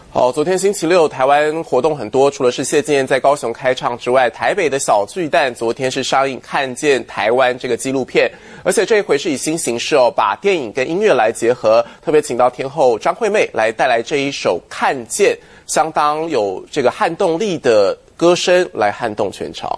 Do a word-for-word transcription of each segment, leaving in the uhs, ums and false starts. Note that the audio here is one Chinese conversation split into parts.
好，昨天星期六，台湾活动很多，除了是谢金燕在高雄开唱之外，台北的小巨蛋昨天是上映《看见台湾》这个纪录片，而且这一回是以新形式哦，把电影跟音乐来结合，特别请到天后张惠妹来带来这一首《看见》，相当有这个撼动力的歌声来撼动全场。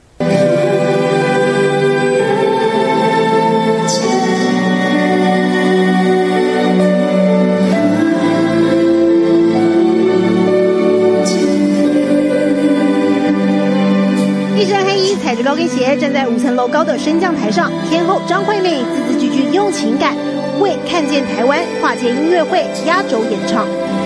一身黑衣，踩着高跟鞋，站在五层楼高的升降台上，天后张惠妹字字句句用情感，为看见台湾跨界音乐会压轴演唱。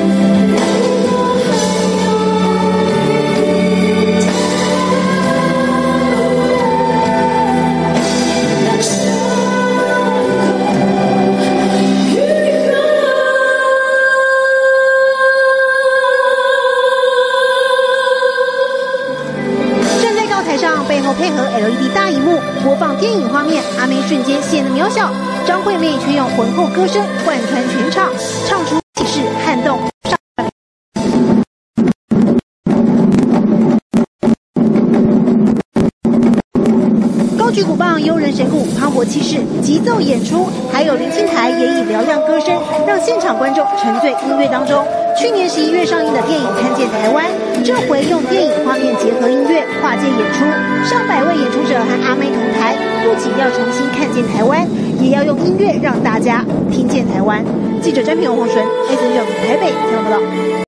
背后配合 L E D 大荧幕播放电影画面，阿妹瞬间显得渺小，张惠妹却用浑厚歌声贯穿全场，唱出气势撼动。高举鼓棒，悠人神鼓，磅礴气势，急奏演出，还有林青台也以嘹亮歌声让现场观众沉醉音乐当中。去年十一月上映的电影《看见台湾》，这回用电影画面结合音乐，跨界演出，上百位演出者和阿妹同台，不仅要重新看见台湾，也要用音乐让大家听见台湾。记者詹平荣、洪纯、A 三六台北采访报道。